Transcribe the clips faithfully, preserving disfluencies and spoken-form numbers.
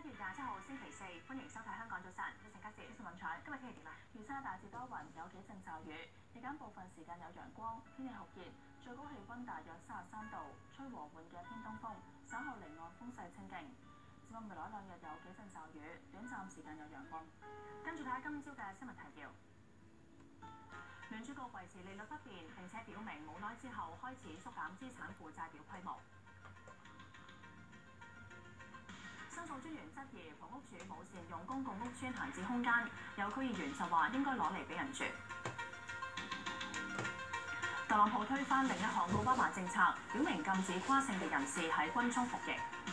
月廿七號星期四，歡迎收睇香港早晨，一陣嘉士，早晨運彩。今日天氣點啊？預測大致多雲，有幾陣驟雨，日間部分時間有陽光，天氣酷熱，最高氣温大約三十三度，吹和緩嘅偏東風，稍後離岸風勢清勁。展望未來兩日有幾陣驟雨，短暫時間有陽光。跟住睇下今朝嘅新聞提要。聯儲局維持利率不變，並且表明冇耐之後開始縮減資產負債表規模。申訴專員質疑房屋署冇善用公共屋邨閒置空間，有區議員就話應該攞嚟俾人住。特朗普推翻另一項奧巴馬政策，表明禁止跨性別人士喺軍中服役。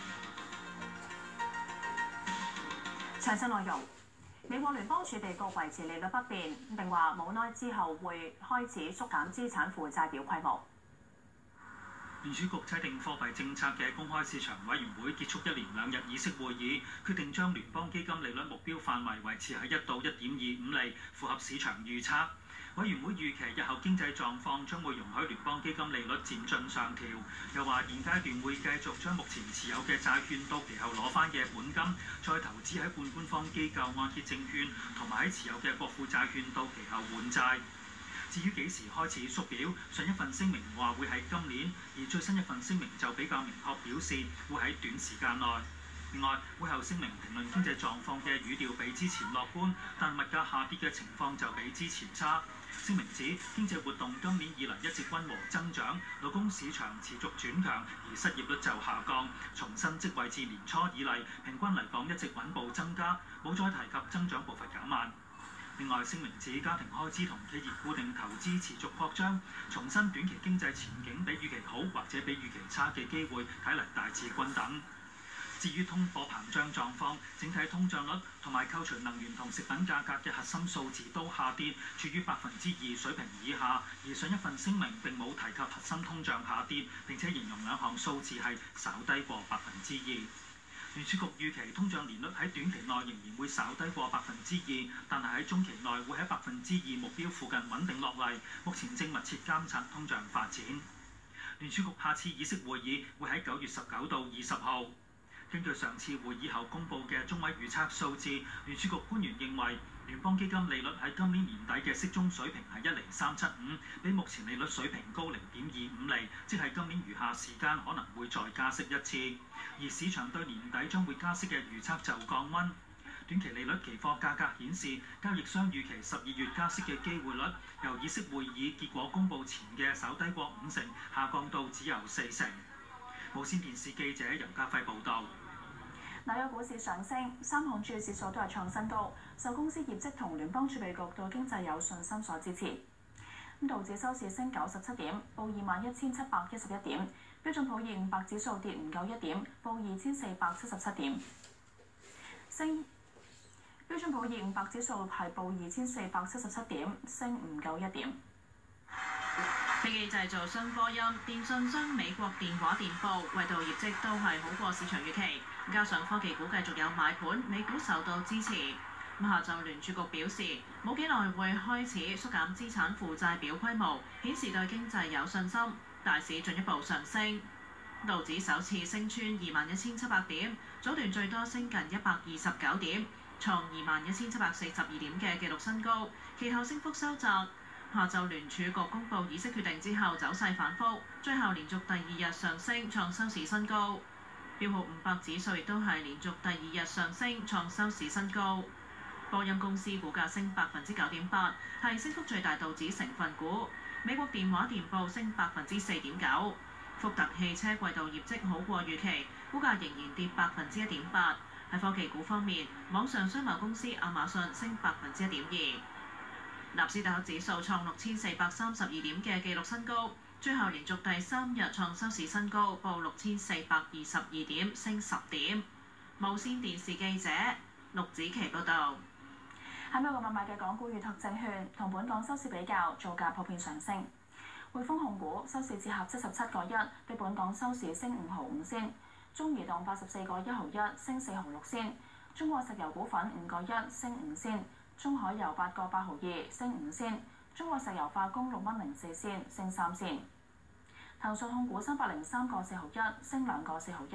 詳細內容。美國聯邦儲備局維持利率不變，並話冇耐之後會開始縮減資產負債表規模。 聯儲局制定貨幣政策嘅公開市場委員會結束一連兩日議息會議，決定將聯邦基金利率目標範圍維持喺一到一點二五厘，符合市場預測。委員會預期日後經濟狀況將會容許聯邦基金利率漸進上調，又話現階段會繼續將目前持有嘅債券到期後攞翻嘅本金，再投資喺半官方機構按揭證券同埋喺持有嘅國庫債券到期後換債。至於幾時開始縮表，上一份聲明話會喺今年，而最新一份聲明就比較明確表示會喺短時間內。另外，會後聲明評論經濟狀況嘅語調比之前樂觀，但物價下跌嘅情況就比之前差。聲明指經濟活動今年以嚟一直溫和增長，勞工市場持續轉強，而失業率就下降。重申職位自年初以嚟平均嚟講一直穩步增加，冇再提及增長步伐減慢。另外，聲明指家庭開支同企業固定投資持續擴張，重申短期經濟前景比預期好或者比預期差嘅機會睇嚟大致均等。至於通貨膨脹狀況，整體通脹率同埋扣除能源同食品價格嘅核心數字都下跌，處於百分之二水平以下。而上一份聲明並冇提及核心通脹下跌，並且形容兩項數字係稍低過百分之二。聯儲局預期通脹年率喺短期內仍然會稍低過百分之二，但係喺中期內會喺百分之二目標附近穩定落嚟。目前正密切監察通脹發展。聯儲局下次議息會議會喺九月十九到二十號。根據上次會議後公布嘅中位預測數字，聯儲局官員認為聯邦基金利率喺今年年底嘅適中水平係一厘三七五，比目前利率水平高零點二五厘，即係今年餘下時間可能會再加息一次。而市場對年底將會加息嘅預測就降溫。短期利率期貨價格顯示，交易商預期十二月加息嘅機會率由議息會議結果公佈前嘅稍低過五成，下降到只有四成。無線電視記者尤家輝報導。 紐約股市上升，三項主要指數都係創新高，受公司業績同聯邦儲備局對經濟有信心所支持。道指收市升九十七點，報二萬一千七百一十一點；標準普爾五百指數跌唔夠一點，報二千四百七十七點。升標準普爾五百指數係報二千四百七十七點，升唔夠一點。 飛機製造商波音、電信商美國電話電報季度業績都係好過市場預期，加上科技股繼續有買盤，美股受到支持。咁下晝聯儲局表示，冇幾耐會開始縮減資產負債表規模，顯示對經濟有信心，大市進一步上升。道指首次升穿二萬一千七百點，早段最多升近一百二十九點，創二萬一千七百四十二點嘅紀錄新高，其後升幅收窄。下晝聯儲局公布議息決定之後，走勢反覆，最後連續第二日上升，創收市新高。標普五百指數亦都係連續第二日上升，創收市新高。波音公司股價升百分之九點八，係升幅最大道指成分股。美國電話電報升百分之四點九。福特汽車季度業績好過預期，股價仍然跌百分之一點八。喺科技股方面，網上商貿公司亞馬遜升百分之一點二。納斯達克指數創六千四百三十二點嘅紀錄新高，最後連續第三日創收市新高，報六千四百二十二點，升十點。無線電視記者陸子琪報導。 喺美國買賣嘅港股預託證券同本港收市比較，造價普遍上升。匯豐控股收市折合七十七個一，比本港收市升五毫五仙。中移動八十四個一毫一，升四毫六仙。中國石油股份五個一，升五仙。中海油八個八毫二，升五仙；中國石油化工六蚊零四仙，升三仙。騰訊控股三百零三個四毫一，升兩個四毫一；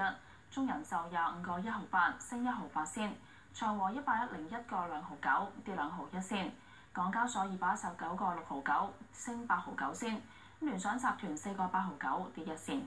中人壽廿五個一毫八，升一毫八仙；長和一百一零一個兩毫九，跌兩毫一仙；港交所二百一十九個六毫九，升八毫九仙；聯想集團四個八毫九，跌一仙。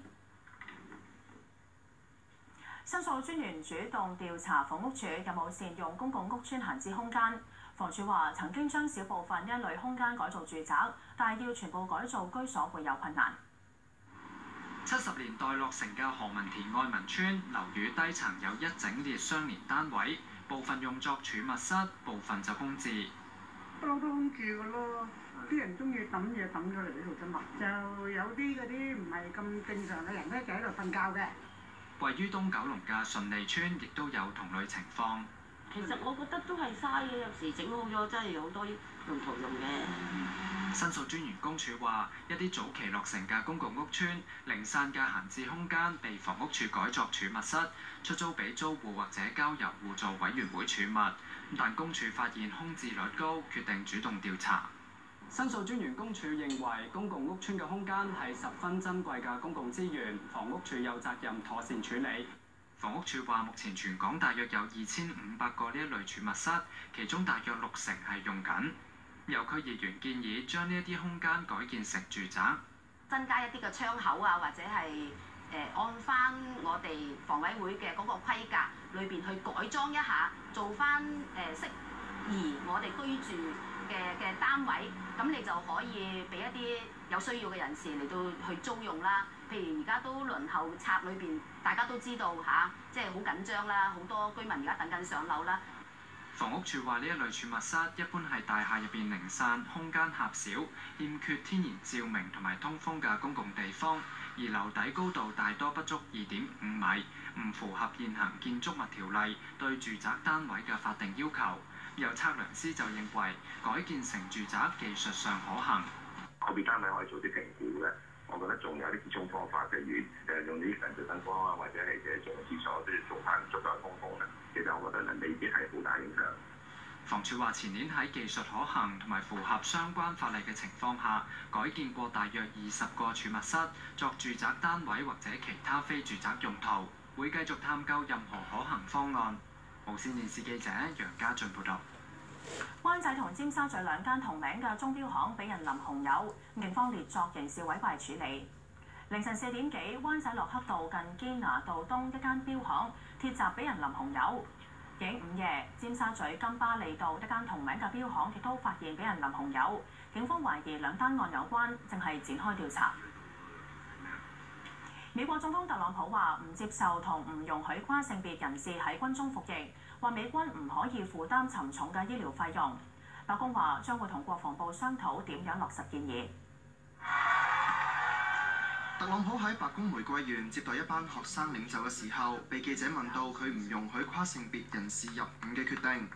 申訴專員主動調查房屋署有冇善用公共屋邨閒置空間。房署話曾經將小部分一類空間改造住宅，但係要全部改造居所會有困難。 七十年代落成嘅何文田愛民邨樓宇低層有一整列相連單位，部分用作儲物室，部分就空置。 不嬲都空住嘅咯，啲人中意抌嘢抌咗嚟呢度啫嘛。就有啲嗰啲唔係咁正常嘅人咧，就喺度瞓覺嘅。 位於東九龍嘅順利邨亦都有同類情況。 其實我覺得都係嘥嘅，有時整好咗真係有好多用途用嘅。 申訴專員公署話，一啲早期落成嘅公共屋邨零散嘅閒置空間被房屋署改作儲物室，出租俾租戶或者交由互助委員會儲物。但公署發現空置率高，決定主動調查。 申訴專員公署認為公共屋邨嘅空間係十分珍貴嘅公共資源，房屋署有責任妥善處理。 房屋署話，目前全港大約有二千五百個呢一類儲物室，其中大約六成係用緊。有區議員建議將呢一啲空間改建成住宅， 增加一啲嘅窗口啊，或者係誒、呃、按翻我哋房委會嘅嗰個規格裏邊去改裝一下，做翻誒、呃、適宜我哋居住嘅嘅單位，咁你就可以俾一啲有需要嘅人士嚟到去租用啦。譬如而家都輪候冊裏邊，大家都知道嚇、啊，即係好緊張啦，好多居民而家等緊上樓啦。 房屋署話呢一類儲物室一般係大廈入邊零散、空間狹小、欠缺天然照明同埋通風嘅公共地方，而樓底高度大多不足二點五米，唔符合現行建築物條例對住宅單位嘅法定要求。有測量師就認為改建成住宅技術上可行。 個別單位可以做啲評估嘅，我覺得仲有啲補充方法，譬如誒用啲人造燈光啊，或者係誒做廁所都要做翻足夠通風啦。其實我覺得未必係好大影響。 房署話前年喺技術可行同埋符合相關法例嘅情況下，改建過大約二十個儲物室作住宅單位或者其他非住宅用途，會繼續探究任何可行方案。無線電視記者楊家俊報道。 灣仔同尖沙咀兩間同名嘅鐘錶行俾人淋紅油，警方列作刑事毀壞處理。凌晨四點幾，灣仔洛克道近堅拿道東一間錶行鐵閘俾人淋紅油。警午夜，尖沙咀金巴利道一間同名嘅錶行亦都發現俾人淋紅油，警方懷疑兩單案有關，正係展開調查。美國總統特朗普話唔接受同唔容許跨性別人士喺軍中服役，話美軍唔可以負擔沉重嘅醫療費用。白宮話將會同國防部商討點樣落實建議。 特朗普喺白宮玫瑰園接待一班學生領袖嘅時候，被記者問到佢唔容許跨性別人士入伍嘅決定。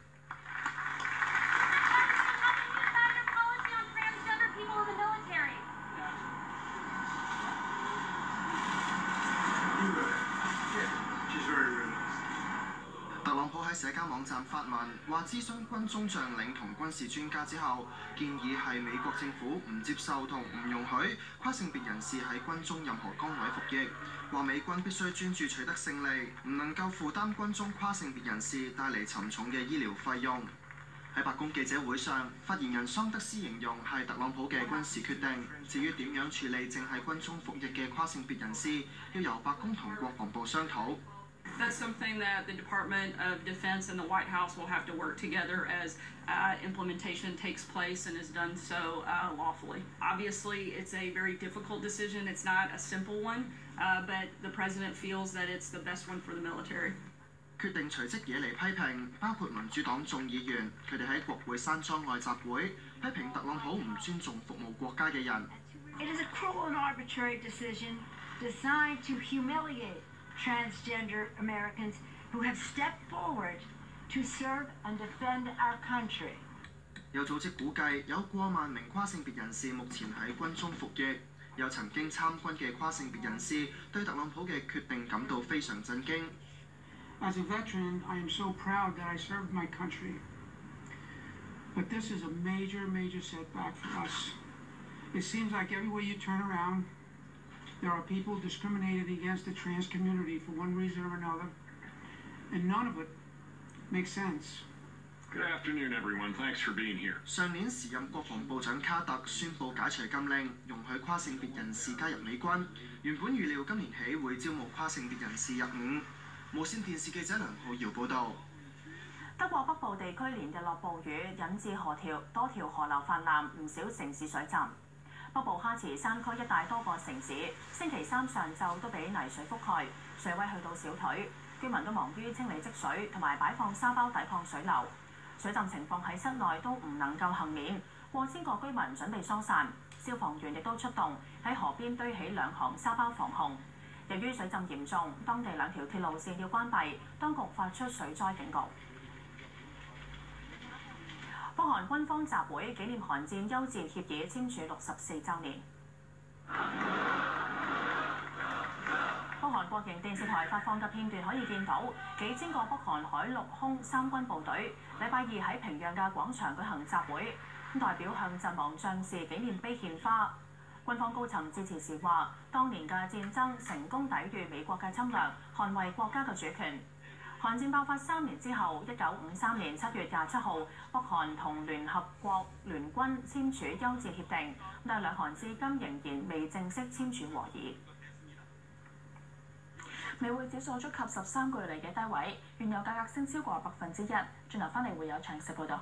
特朗普喺社交網站發文，話諮詢軍中將領同軍事專家之後，建議係美國政府唔接受同唔容許跨性別人士喺軍中任何崗位服役，話美軍必須專注取得勝利，唔能夠負擔軍中跨性別人士帶嚟沉重嘅醫療費用。喺白宮記者會上，發言人桑德斯形容係特朗普嘅軍事決定。至於點樣處理正喺軍中服役嘅跨性別人士，要由白宮同國防部商討。 That's something that the Department of Defense and the White House will have to work together as uh, implementation takes place and is done so uh, lawfully. Obviously, it's a very difficult decision. It's not a simple one, uh, but the President feels that it's the best one for the military. 決定隨即惹嚟批評，包括民主黨眾議員，佢哋喺國會山莊外集會，批評特朗普唔尊重服務國家嘅人。 It is a cruel and arbitrary decision designed to humiliate transgender Americans who have stepped forward to serve and defend our country. 有組織估計有過萬名跨性別人士目前喺軍中服役，有曾經參軍嘅跨性別人士對特朗普嘅決定感到非常震驚。 As a veteran, I am so proud that I served my country. But this is a major, major setback for us. It seems like everywhere you turn around, there are people discriminated against the trans community for one reason or another, and none of it makes sense. Good afternoon, everyone. Thanks for being here. 上年時任國防部長卡特宣布解除禁令，容許跨性別人士加入美軍。原本預料今年起會招募跨性別人士入伍。無線電視記者梁浩瑤報導。 德國北部地區連日落暴雨，引致河條多條河流泛濫，唔少城市水浸。北部哈茨山區一帶多個城市星期三上晝都俾泥水覆蓋，水位去到小腿，居民都忙於清理積水同埋擺放沙包抵抗水流。水浸情況喺室內都唔能夠幸免，過千個居民準備疏散，消防員亦都出動喺河邊堆起兩行沙包防洪。由於水浸嚴重，當地兩條鐵路線要關閉，當局發出水災警告。北韓軍方集會紀念韓戰休戰協議簽署六十四週年。北韓國營電視台發放嘅片段可以見到，幾千個北韓海陸空三軍部隊禮拜二喺平壤嘅廣場舉行集會，代表向陣亡將士紀念碑獻花。軍方高層致辭時話，當年嘅戰爭成功抵禦美國嘅侵略，捍衛國家嘅主權。韓戰爆發三年之後，一九五三年七月廿七號，北韓同聯合國聯軍簽署休戰協定，但兩韓至今仍然未正式簽署和議。美匯指數觸及十三個月嚟嘅低位，原油價格升超過百分之一。轉頭翻嚟會有詳細報導。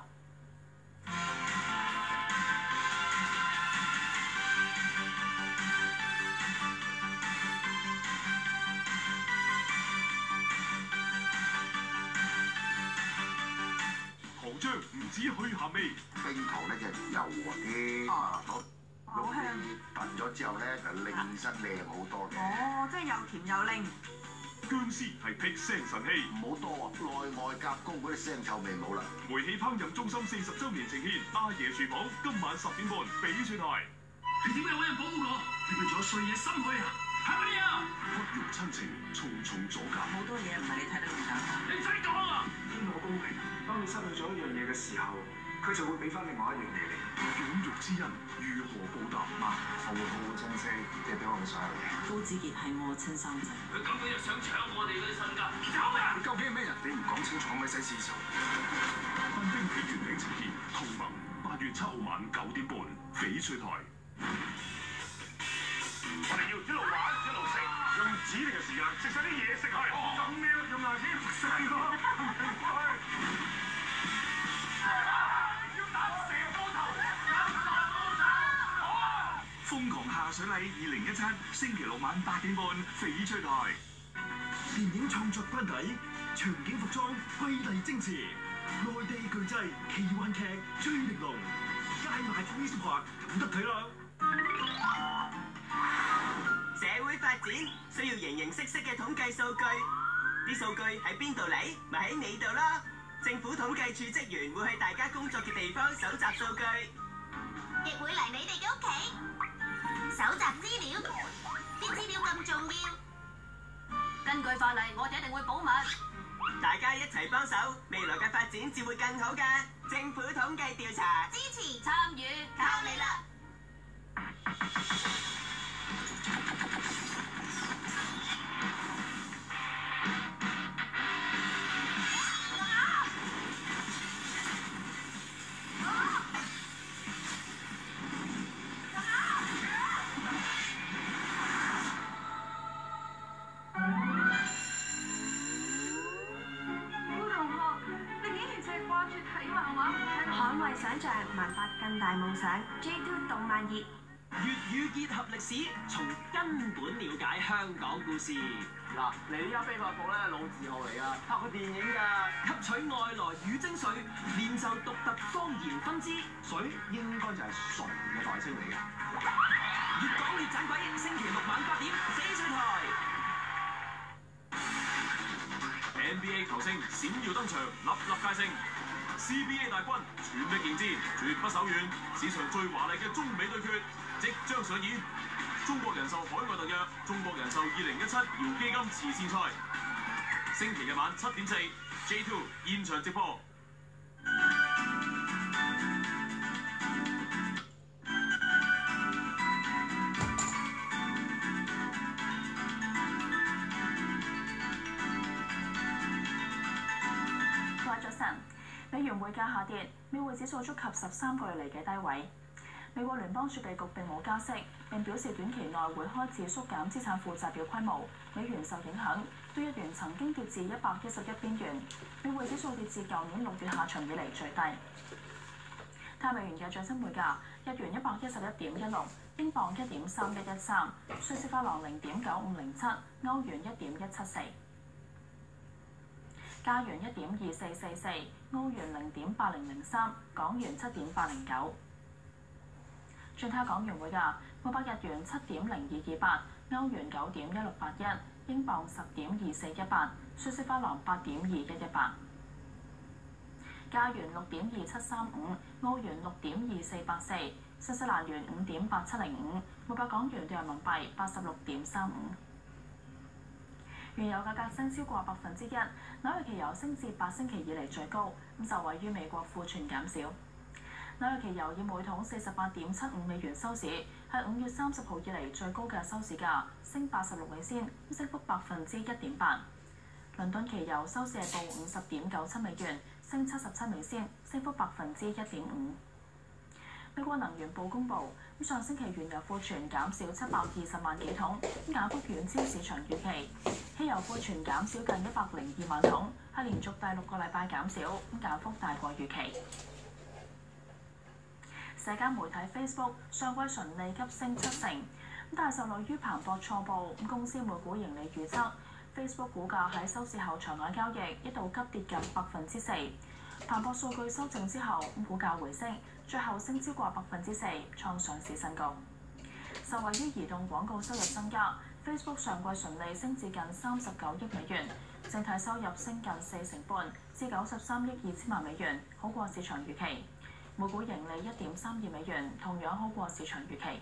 糖漿唔止去鹹味，冰糖咧就柔和啲，啊攞攞啲燉咗之後咧就令身靚好多嘅。 哦，即係又甜又靚。 薑絲係辟腥神氣，唔好多啊，內外夾攻嗰啲腥臭味冇啦。煤氣烹飪中心四十週年呈獻阿爺廚房，今晚十點半翡翠台。 你點解揾人保護我？你咪仲有衰嘢心去啊？係咪啊？ 不容親情，重重阻隔。 好多嘢唔係你睇得咁簡單。 你真講啊！ 天道公平，當你失去咗一樣嘢嘅時候，佢就會俾翻另外一樣嘢你。 養育之恩如何報答？媽，我會好好珍惜你俾我嘅所有嘢。 高子傑係我親生仔。 佢根本就想搶我哋嗰啲身家，走啊！ 你究竟係咩人？你唔講清楚咪使絲綢。分兵起源領呈現，同盟八月七號晚九點半，翡翠台。 我哋要一路玩一路食，用指定嘅時間食晒啲嘢食去。咁樣用牙籤食晒佢。要打蛇高頭，有殺高手。好啊！ 瘋狂下水禮二零一七，星期六晚八點半，翡翠台。電影創作班底，場景服裝瑰麗精緻，內地巨製奇幻劇《追力龍》，街賣 Freeze Park 咁得睇啦。 社會發展需要形形色色嘅統計數據，啲數據喺邊度嚟？咪喺你度啦！政府統計處職員會喺大家工作嘅地方搜集數據， 亦會嚟你哋嘅屋企搜集資料。啲資料咁重要， 根據法例，我哋一定會保密。 大家一齊幫手，未來嘅發展至會更好㗎。政府統計調查， 支持參與， 靠你啦！ 捍衛想像，萌發更大夢想。J two 動漫熱， 粵語結合歷史，從根本了解香港故事。 嗱，你依家飛髮鋪咧老字號嚟㗎，拍過電影㗎。 吸取外來語精髓，練就獨特方言分支。 水應該就係純嘅代稱嚟嘅。 粵港粵盞鬼，星期六晚八點，翡翠台。 N B A 球星閃耀登場，粒粒皆星。C B A 大軍全力迎戰，絕不手軟。史上最華麗嘅中美對決即將上演。中國人壽海外特約，中國人壽二零一七姚基金慈善賽，星期日晚七點四 J two 現場直播。 位早晨，美元匯價下跌，美匯指數觸及十三個月嚟嘅低位。美國聯邦儲備局並冇加息，並表示短期內會開始縮減資產負債表規模。美元受影響，對日元曾經跌至一百一十一邊緣，美匯指數跌至舊年六月下旬以嚟最低。睇美元嘅最新匯價，日元一百一十一點一六，英鎊一點三一一三，瑞士法郎零點九五零七，歐元一點一七四。加元一點二四四四，澳元零點八零零三，港元七點八零九。轉睇港元匯價，每百日元七點零二二八，歐元九點一六八一，英鎊十點二四一八，瑞士法郎八點二一一八。加元六點二七三五，澳元六點二四八四，新西蘭元五點八七零五，每百港元對人民幣八十六點三五。原油價格升超過百分之一，紐約期油升至八星期以嚟最高，咁受惠於美國庫存減少。紐約期油以每桶四十八點七五美元收市，係五月三十號以嚟最高嘅收市價，升八十六美仙，升幅百分之一點八。倫敦期油收市係報五十點九七美元，升七十七美仙，升幅百分之一點五。美國能源部公布，咁上星期原油庫存減少七百二十萬幾桶，咁減幅遠超市場預期。汽油庫存減少近一百零二萬桶，係連續第六個禮拜減少，咁減幅大過預期。社交媒體 Facebook 上季純利急升七成，咁但係受累於彭博錯報，咁公司每股盈利預測 Facebook 股價喺收市後場外交易一度急跌近百分之四。彭博數據修正之後，咁股價回升，最後升超過百分之四，創上市新高。受惠於移動廣告收入增加 ，Facebook 上季純利升至近三十九億美元，整體收入升近四成半，至九十三億二千萬美元，好過市場預期。每股盈利一點三二美元，同樣好過市場預期。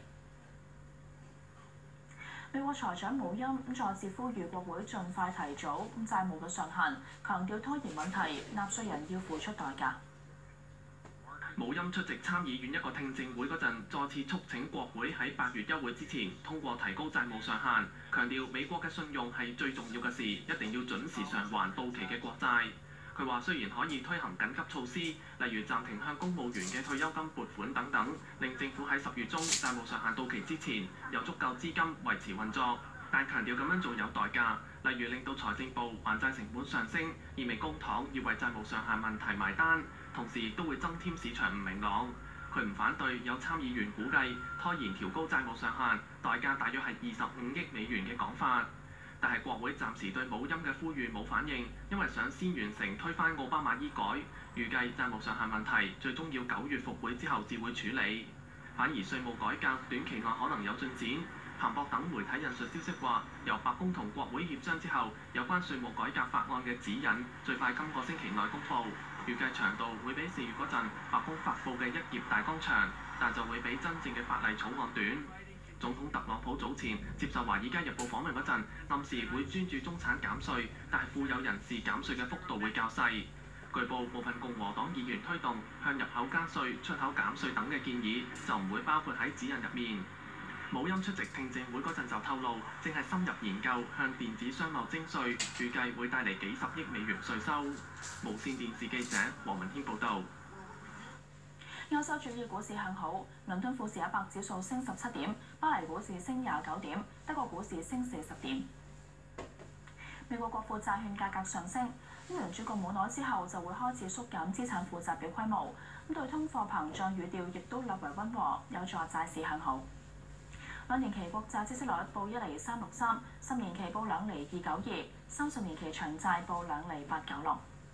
美國財長姆欽咁再次呼籲國會盡快提早咁債務嘅上限，強調拖延問題，納稅人要付出代價。 姆欽出席參議院一個聽證會嗰陣，再次促請國會喺八月休會之前通過提高債務上限，強調美國嘅信用係最重要嘅事，一定要準時償還到期嘅國債。佢話雖然可以推行緊急措施，例如暫停向公務員嘅退休金撥款等等，令政府喺十月中債務上限到期之前有足夠資金維持運作，但強調咁樣做有代價，例如令到財政部還債成本上升，意味公帑要為債務上限問題埋單，同時亦都會增添市場唔明朗。佢唔反對有參議員估計拖延調高債務上限代價大約係二十五億美元嘅講法。但係國會暫時對姆欽嘅呼籲冇反應，因為想先完成推翻奧巴馬醫改，預計債務上限問題最終要九月復會之後至會處理。反而稅務改革短期內可能有進展。彭博等媒體引述消息話，由白宮同國會協商之後，有關稅務改革法案嘅指引最快今個星期內公佈，預計長度會比四月嗰陣白宮發布嘅一頁大綱長，但就會比真正嘅法例草案短。總統特朗普早前接受《華爾街日報》訪問嗰陣，暗示會專注中產減稅，但係富有人士減稅嘅幅度會較細。據報部分共和黨議員推動向入口加稅、出口減稅等嘅建議，就唔會包括喺指引入面。姆欽出席聽證會嗰陣就透露，正係深入研究向電子商貿徵稅，預計會帶嚟幾十億美元稅收。無線電視記者黃文軒報導。 歐洲主要股市向好，倫敦富時一百指數升十七點，巴黎股市升廿九點，德國股市升四十點。美國國庫債券價格上升，咁聯儲局冇耐之後就會開始縮減資產負債表規模，咁對通貨膨脹語調亦都略為溫和，有助債市向好。兩年期國債孳息率報一厘三六三，十年期報兩厘二九二，三十年期長債報兩厘八九六。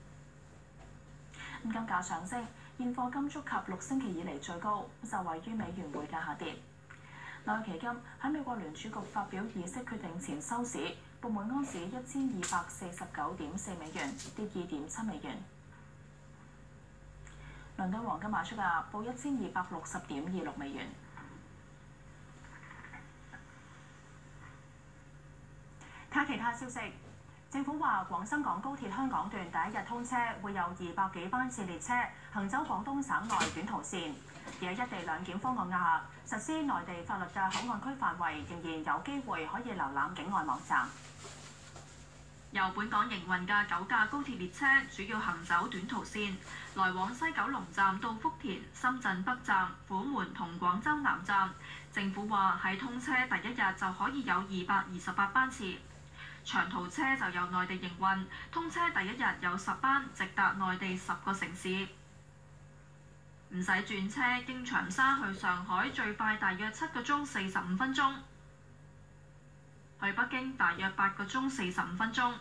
咁金價上升。現貨金觸及六星期以嚟最高，受惠於美元匯價下跌。紐約期金喺美國聯儲局發表議息決定前收市，報每盎司一千二百四十九點四美元，跌二點七美元。倫敦黃金賣出價報一千二百六十點二六美元。睇其他消息。政府話，廣深港高鐵香港段第一日通車，會有二百幾班次列車行走廣東省內短途線。而喺一地兩檢方案下，實施內地法律嘅口岸區範圍仍然有機會可以瀏覽境外網站。 由本港營運嘅九架高鐵列車主要行走短途線，來往西九龍站到福田、深圳北站、虎門同廣州南站。政府話喺通車第一日就可以有二百二十八班次。長途車就由內地營運，通車第一日有十班，直達內地十個城市。唔使轉車，經長沙去上海最快大約七個鐘四十五分鐘。去北京大約八個鐘四十五分鐘。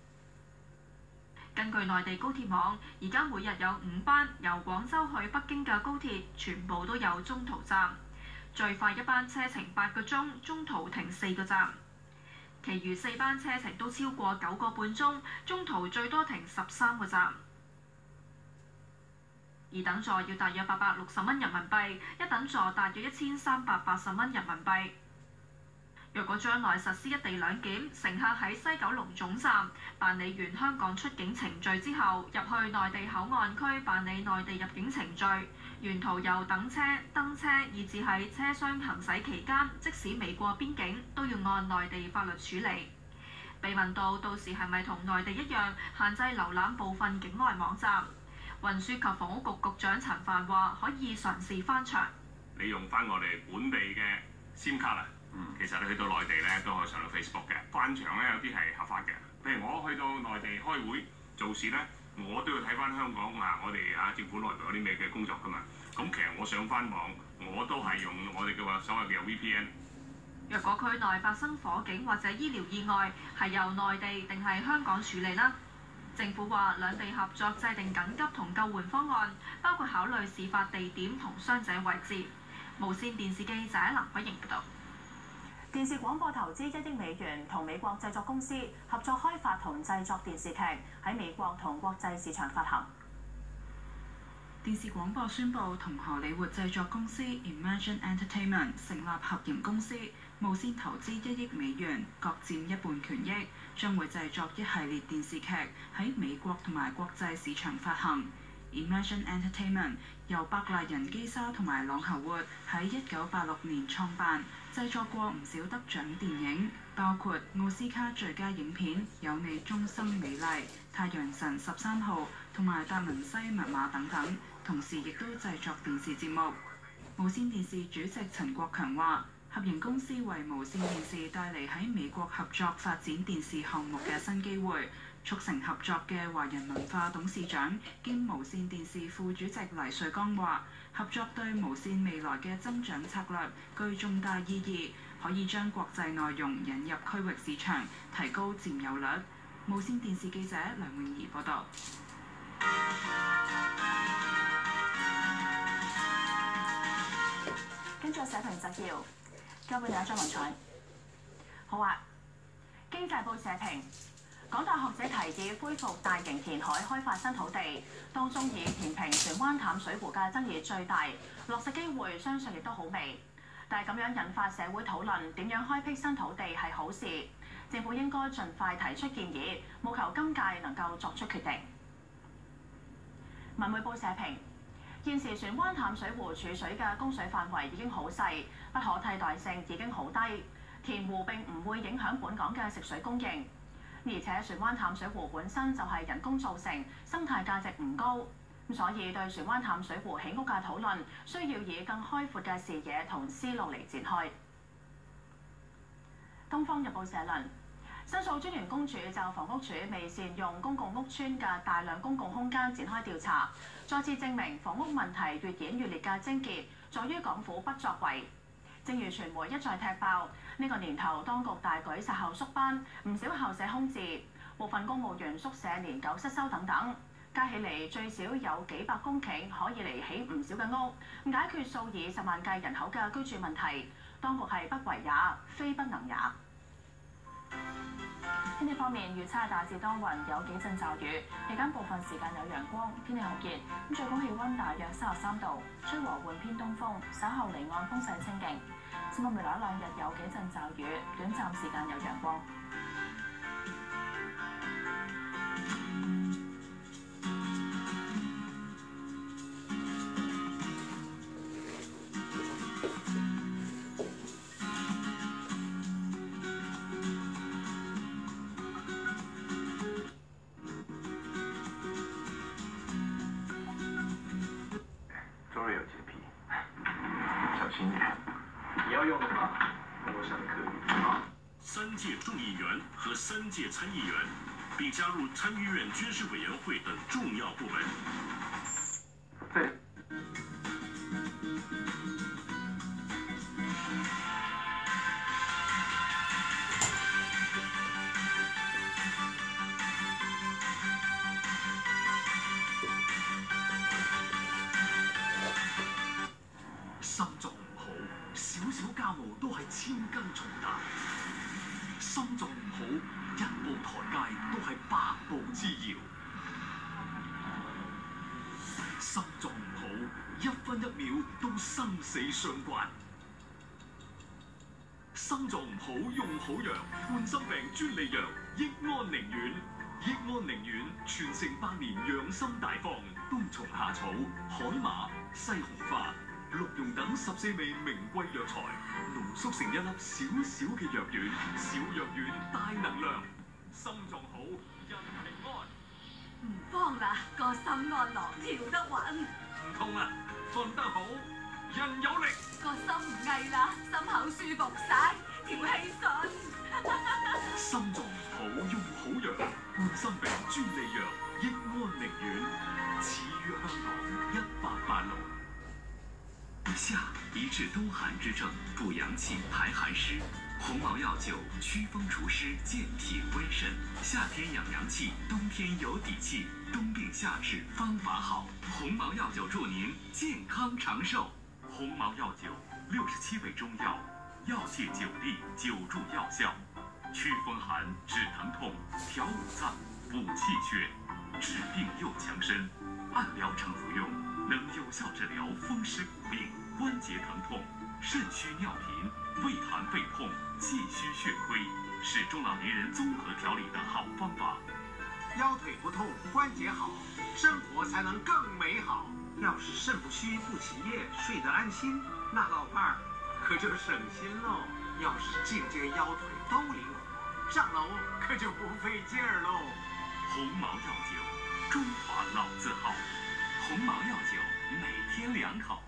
根據內地高鐵網，而家每日有五班由廣州去北京嘅高鐵，全部都有中途站，最快一班車程八個鐘，中途停四個站。其餘四班車程都超過九個半鐘，中途最多停十三個站。二等座要大約八百六十蚊人民幣，一等座大約一千三百八十蚊人民幣。若果將來實施一地兩檢，乘客喺西九龍總站辦理完香港出境程序之後，入去內地口岸區辦理內地入境程序，沿途由等車、登車，以至喺車廂行駛期間，即使未過邊境，都要按內地法律處理。被問到到時係咪同內地一樣限制瀏覽部分境外網站，運輸及房屋局局長陳帆話：可以嘗試翻牆。 你用翻我哋本地嘅 SIM 卡啊！嗯、其實你去到內地咧都可以上到 Facebook 嘅，翻牆咧有啲係合法嘅。譬如我去到內地開會做事咧，我都要睇翻香港啊，我哋啊政府內部有啲咩嘅工作噶嘛。咁其實我上翻網，我都係用我哋嘅話所謂嘅 V P N。 若果區內發生火警或者醫療意外，係由內地定係香港處理呢？政府話兩地合作制定緊急同救援方案，包括考慮事發地點同傷者位置。無線電視記者林偉瑩報導。 電視廣播投資一億美元，同美國製作公司合作開發同製作電視劇，喺美國同國際市場發行。 電視廣播宣布同荷里活製作公司 Imagine Entertainment 成立合營公司，無線投資一億美元，各佔一半權益，將會製作一系列電視劇喺美國同埋國際市場發行。Imagine Entertainment 由百麗人基莎同埋朗侯活喺一九八六年創辦，製作過唔少得獎電影，包括奧斯卡最佳影片《有你終生美麗》、《太陽神十三號》同埋《達文西密碼》等等，同時亦都製作電視節目。無線電視主席陳國強話：合營公司為無線電視帶嚟喺美國合作發展電視項目嘅新機會。促成合作嘅華人文化董事長兼無線電視副主席黎瑞剛話：合作對無線未來嘅增長策略具重大意義，可以將國際內容引入區域市場，提高佔有率。無線電視記者梁詠儀報導。 跟住社評摘要，交俾大家張文彩。好啊，經濟報社評。港大學者提議恢復大型填海開發新土地，當中以填平船灣淡水湖嘅爭議最大，落實機會相信亦都好微。但係咁樣引發社會討論，點樣開闢新土地係好事，政府應該盡快提出建議，務求今屆能夠作出決定。文匯報社評：現時船灣淡水湖儲水嘅供水範圍已經好細，不可替代性已經好低，填湖並唔會影響本港嘅食水供應。而且船灣淡水湖本身就係人工造成，生態價值唔高，咁所以對船灣淡水湖起屋嘅討論，需要以更開闊嘅視野同思路嚟展開。《東方日報》社論：申訴專員公署就房屋署未善用公共屋邨嘅大量公共空間展開調查，再次證明房屋問題越演越烈嘅症結，在於港府不作為。正如傳媒一再踢爆，呢、這個年頭當局大舉殺校縮班，唔少校舍空置，部分公務員宿舍年久失修等等，加起嚟最少有幾百公頃可以嚟起唔少嘅屋，解決數以十萬計人口嘅居住問題，當局係不為也，非不能也。天氣方面，預測大致多雲，有幾陣驟雨，日間部分時間有陽光，天氣酷熱，咁最高氣温大約三十三度，吹和緩偏東風，稍後離岸風勢清勁。展望未來一兩日有幾陣驟雨，短暫時間有陽光。 你要用的话，我想可以啊。 三届众议员和三届参议员，并加入参议院军事委员会等重要部门。 对。 心臟唔好，少少家務都係千斤重擔。心臟唔好，一步台階都係百步之遙。心臟唔好，一分一秒都生死相關。心臟唔好用好藥，冠心病專利藥益安寧丸。益安寧丸傳承百年養生大方，冬蟲夏草、海馬、西紅花、鹿茸等十四味名貴藥材，濃縮成一粒小小嘅藥丸，小藥丸大能量，心臟好，人平安。 唔慌啦，個心安樂，跳得穩。 唔痛啦，瞓得好，人有力。 個心唔翳啦，心口舒服晒，條氣順。 心臟唔好用好藥，冠心病專利藥益安寧丸，始於香港一八八六。以下醫治冬寒之症，補陽氣排寒濕。紅毛藥酒祛風除濕，健脾温腎。夏天養陽氣，冬天有底氣。冬病夏治方法好，紅毛藥酒祝您健康長壽。紅毛藥酒六十七味中藥，藥界久立，久助藥效，祛風寒，止疼痛，調五臟，補氣血，治病又強身。按療程服用，能有效治療風濕骨病、關節疼痛、腎虛尿頻、胃寒背痛、氣虛血虧，是中老年人綜合調理的好方法。 腰腿不痛，關節好，生活才能更美好。要是腎不虛不起夜，睡得安心，那老伴兒可就省心嘍。要是頸肩腰腿都靈活，上樓可就不費勁兒嘍。 紅毛藥酒，中華老字號。紅毛藥酒，每天兩口。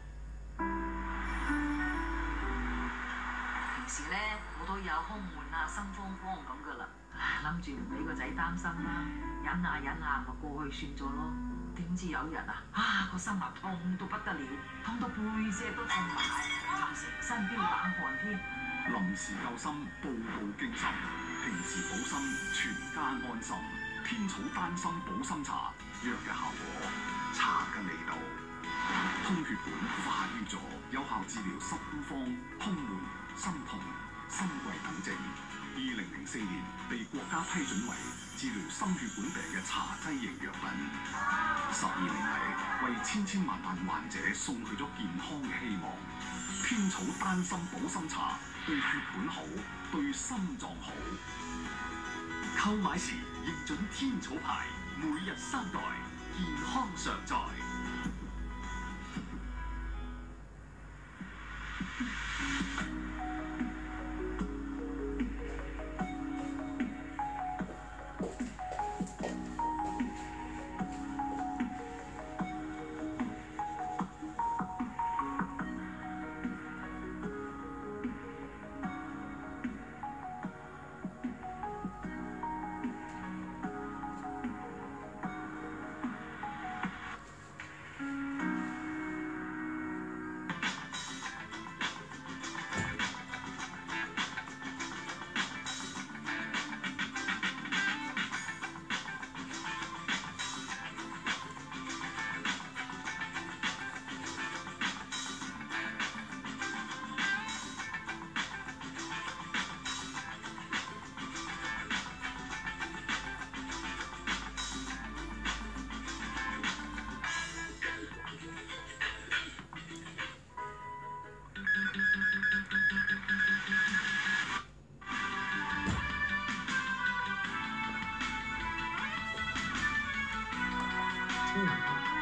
平時咧我都有胸悶啊、心慌慌咁噶啦，諗住唔俾個仔擔心啦，忍下忍下咪過去算咗咯。點知有日啊，啊個心啊痛到不得了，痛到背脊都痛埋，仲成身飆冷汗添。 臨時救心，步步驚心，平時補心，全家安心。天草丹參補心茶，藥嘅效果，茶嘅味道。通血管化瘀咗，有效治療心慌、胸悶、心痛、心悸等症。二零零四年被國家批准為治療心血管病嘅茶劑型藥品。十二年嚟，為千千萬萬患者送去咗健康嘅希望。天草丹參補心茶，對血管好，對心臟好。 購買時認準天草牌，每日三袋，健康常在。 北京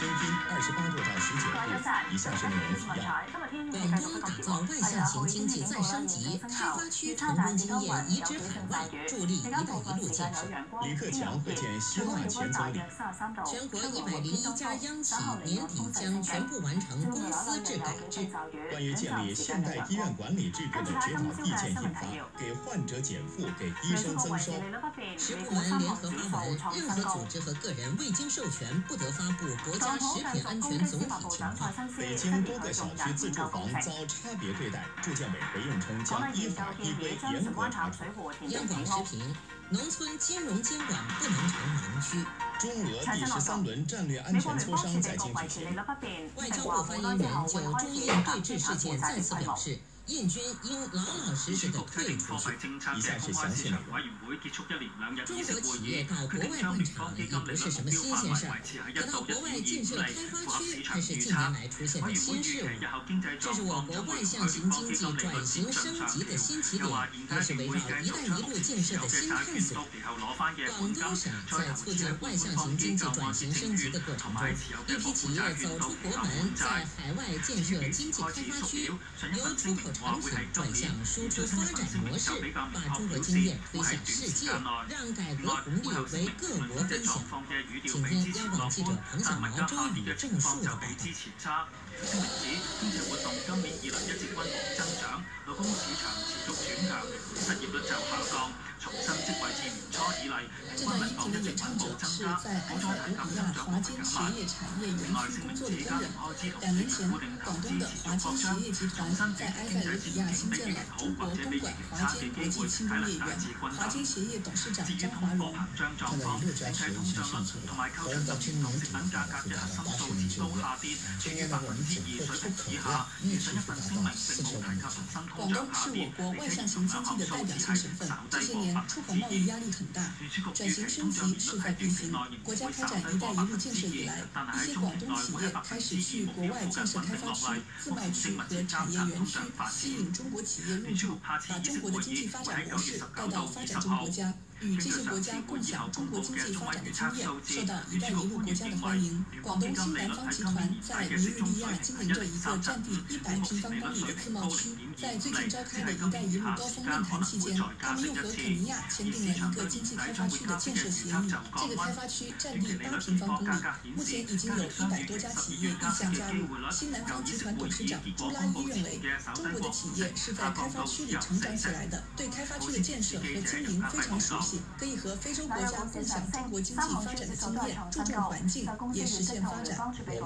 深均二十八度到十九度，以下是内容提要。 广东打造外向型经济再升级，开发区成功经验移植海外，助力“一带一路”建设。 李克强会见希腊前总理。 全国一百零一家央企年底将全部完成公司制改制。 关于建立现代医院管理制度的指导意见印发，给患者减负，给医生增收。 十部门联合发文，任何组织和个人未经授权不得发布国家食品安全总体情况。 北京多个小区自住房遭差别对待，住建委回应称将依法依规严格查处。 央广时评：农村金融监管不能成盲区。 中俄第十三轮战略安全磋商在京举行。 外交部发言人就中印对峙事件再次表示，印軍應老老實實地退出去。 以下是詳細內容。 中國企業到國外辦廠也不是什麼新鮮事兒，可到國外建設開發區卻是近年來出現的新事物。這是我國外向型經濟轉型升級的新起點，也是圍繞“一帶一路”建設的新探索。廣東省在促進外向型經濟轉型升級的過程中，一批企業走出國門，在海外建設經濟開發區，由出口產品轉向輸出發展模式，把中國經驗推向世界，讓改革紅利為各國分享。請聽央廣記者彭小毛、周宇種樹的報道。 經濟活動今年以來一直溫和增長，勞工市場持續轉強，失業率就下降，重新職位自年初以嚟，平均民放一直穩步增加，好在大級增長同埋減慢。另外，成名自家庭開支同政府固定投資持續擴張，重新調整經濟前景比預期好或者比預期差嘅機會睇能大致均等。至於通貨膨脹狀況，整體通脹率同埋扣除能源同食品價格嘅核心數字都下跌，處於百分之二水平以下。而上一份聲明並冇提及恒生通脹下跌，並且通脹後數字係稍低過百分之二。聯儲局預期通脹率喺短期內仍會稍低過百分之二，但係喺中期內會喺百分之二目標附近穩定落嚟。目前正密切監察通脹發展。聯儲局下次議息會議會喺九月十九到二十號。 與這些國家共享中國經濟發展的經驗，受到“一帶一路”國家的歡迎。廣東新南方集團在尼日利亞經營着一個佔地一百平方公里的自貿區。在最近召開的“一帶一路”高峰論壇期間，他們又和肯尼亞簽訂了一個經濟開發區的建設協議。這個開發區佔地八平方公里，目前已經有一百多家企業意向加入。新南方集團董事長朱拉伊認為，中國的企業是在開發區裡成長起來的，對開發區的建設和經營非常熟悉。可以和非洲國家共享中國經濟發展的經驗，注重環境，也實現發展。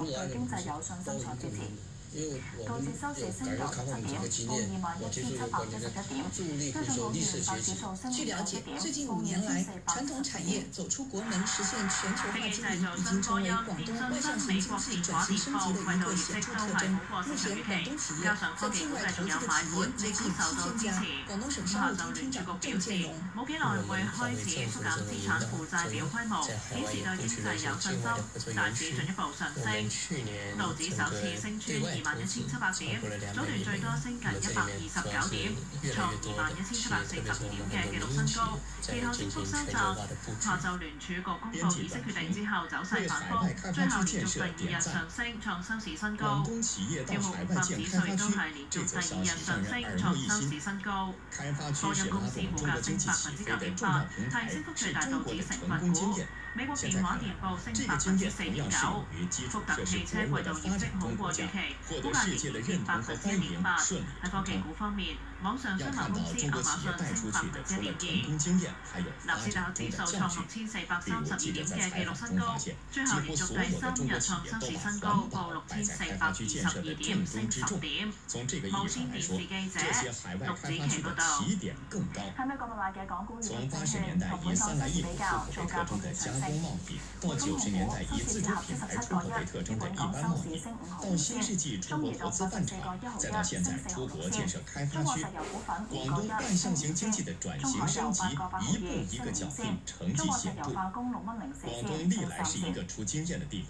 導致收市升到十點，報二萬一千七百一十一點，推動澳元八指數升據了解，最近五年來，傳統產業走出國門，實現全球化經營，已經成為廣東外向型經濟轉型升級的一個顯著特徵。目前，廣東企業在境外投資的企業累計七千家。廣東省商務廳廳長鄭建龍冇幾耐會開始縮減資產負債表規模，顯示對經濟有信心，大市進一步上升。道指首次升穿二萬一千七百點，早段最多升近一百二十九點，創二萬一千七百四十點嘅紀錄新高。其後升幅收窄，下晝聯儲局公布議息決定之後走勢反覆，最後連續第二日上升，創收市新高。標普五百指數亦都係連續第二日上升，創收市新高。波音公司股價升百分之九點八，係升幅最大道指成分股。美國電話電報升百分之四點九，福特汽車季度業績好過預期，股價仍然跌百分之一點八。喺科技股方面，網上新聞公司亞馬遜升百分之一點二，納斯達克指數創六千四百三十二點嘅紀錄新高，最後連續第三日創收市新高，報六千四百二十二點，升十點。無線電視記者陸子琪報道。 喺美國買嘅港股從八十年代以三來一補符合為特徵的加工貿易，到九十年代以自主品牌出口為特徵的一般貿易，到新世紀出國投資辦廠，再到現在出國建設開發區，廣東外向型經濟的轉型升級一步一個腳印，成績顯著。廣東歷來是一個出經驗的地方。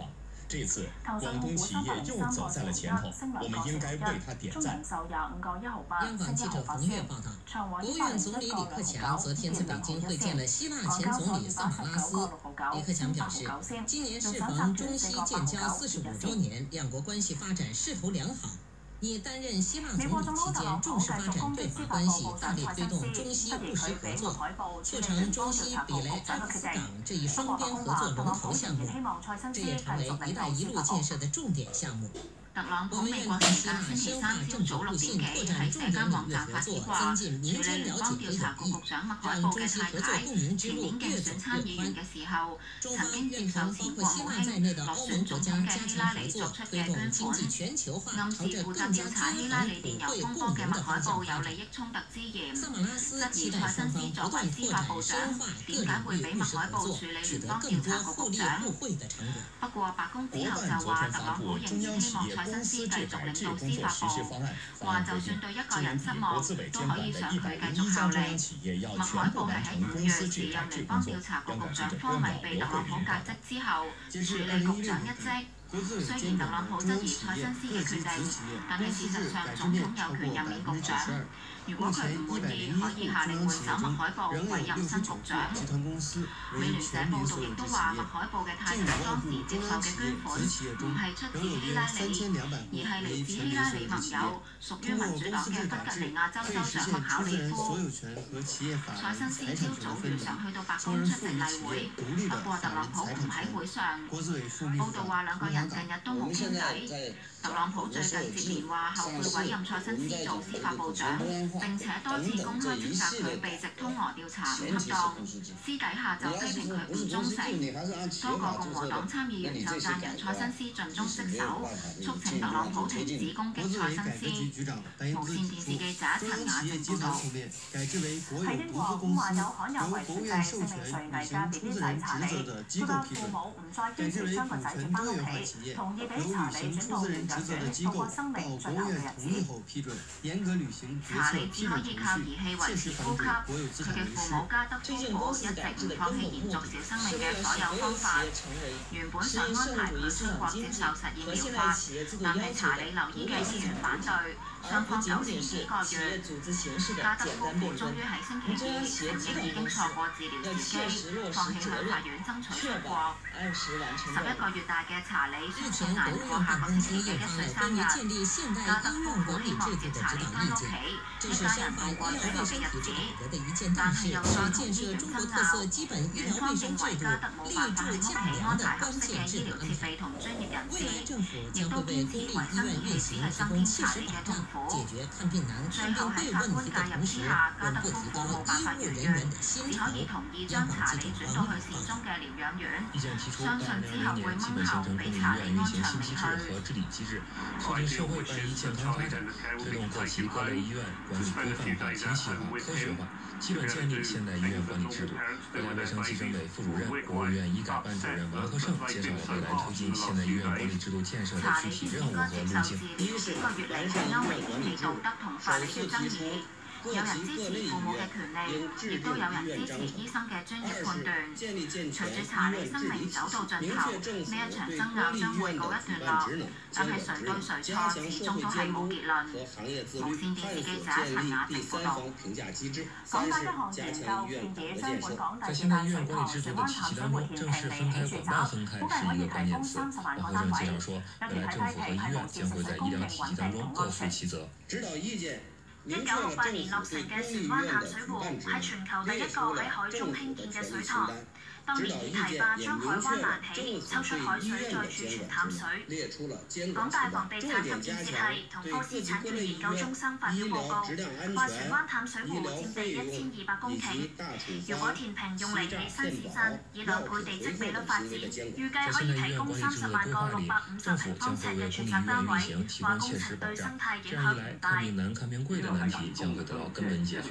这次廣東企業又走在了前頭，我們應該為他點讚。 央廣記者馮月報道，國務院總理李克強昨天在北京會見了希臘前總理薩馬拉斯。李克強表示，今年適逢中希建交四十五週年，兩國關係發展勢頭良好。你擔任希臘總理期間，重視發展對華關係，大力推動中西務實合作，促成中西比雷埃夫斯港這一雙邊合作龍頭項目，這也成為“一帶一路”建設的重點項目。 特朗普美國時間星期三朝早六點幾喺社交網站發帖話，處理聯邦調查局局長麥海布嘅太太前年競選參議員嘅時候，曾經接受前國務卿落選總統嘅希拉里作出嘅捐款，暗示負責調查希拉里電郵風波嘅麥海布有利益衝突之嫌，質疑蔡新思作為司法部長，點解會俾麥海布處理聯邦調查局局長？不過白宮之後就話特朗普仍然希望蔡新思繼續領導司法部，話就算對一個人失望，都可以想佢繼續效力。麥海布係喺五月辭任聯邦調查局局長科米被特朗普革職之後，處理局長一職。雖然特朗普質疑蔡新思嘅決定，但係事實上總統有權任免局長。如果佢唔滿意，可以下令換走麥海布，委任新局長。美聯社報道亦都話，麥海布嘅太太當時接受嘅捐款唔係出自希拉里，而係嚟自希拉里盟友，屬於民主黨嘅弗吉尼亞州州長麥考利夫。蔡新思朝早原上去到白宮出席例會，不過特朗普唔喺會上。報道話兩個人近日都冇傾偈。特朗普最近接連話後悔委任蔡新思做司法部長，並且多次公開斥責佢被直通俄調查唔恰當，私底下就批評佢唔忠誠。多個共和黨參議員就讚揚蔡新思盡忠職守，促請特朗普停止攻擊蔡新思。無線電視記者陳雅靜報導。 喺英國咁患有罕有遺傳病性命垂危嘅 B B 仔查理，佢嘅父母唔再堅持將個仔接翻屋企，同意俾查理轉到療養院度過生命最後嘅日子。查理只可以靠儀器維持呼吸，佢嘅父母加德夫婦一直唔放棄延續小生命嘅所有方法。原本想安排佢出國接受實驗療法，但係查理留醫嘅醫院反對。雙方糾纏幾個月，加德夫婦終於喺星期二承認已經錯過治療時機，放棄向法院爭取出國。十一個月大嘅查理相信捱唔過下個星期嘅一歲生日，加德夫婦希望接查理返屋企，一家人度過最後嘅日子。但係又再同醫院爭拗，院方認為加德冇辦法喺屋企安排合適嘅醫療設備同專業人士，亦都堅持維生儀器只係身邊查理嘅痛苦。最後喺法官介入之下，加德夫婦冇辦法如願，只可以同意將查理轉到去市中嘅療養院，相信之後會掹後俾查理安詳離去。 促進社會辦醫健康發展，推動各級各類醫院管理規範化、精細化、科學化，基本建立現代醫院管理制度。國家衛生計生委副主任、國務院醫改辦主任王和勝介紹了未來推進現代醫院管理制度建設的具體任務和路徑。 道德同法理嘅爭議，有人支持父母嘅權利，亦都有人支持醫生嘅專業判斷。隨住查理生命走到盡頭，呢一場爭拗將會告一段落，但係誰對誰錯，始終都係冇結論。無線電視記者陳雅婷報導。 港大一項研究建議將本港第四大水塘水灣淡水活填平地起住宅，估計可以提供三十萬個單位。有團體批評係無視實際供應穩定同安全。 一九六八年落成嘅船灣淡水湖係全球第一個喺海中興建嘅水塘。當年已提拔將海灣攔起，抽出海水再儲存淡水。港大房地產及建設系同科斯產權研究中心發表報告，話船灣淡水湖佔地一千二百公頃，如果填平用嚟起新市鎮，以兩倍地積比率發展，預計可以提供三十萬個六百五十平方尺嘅住宅單位，話工程對生態影響唔大。 看病難看病貴的問題將會得到根本解決。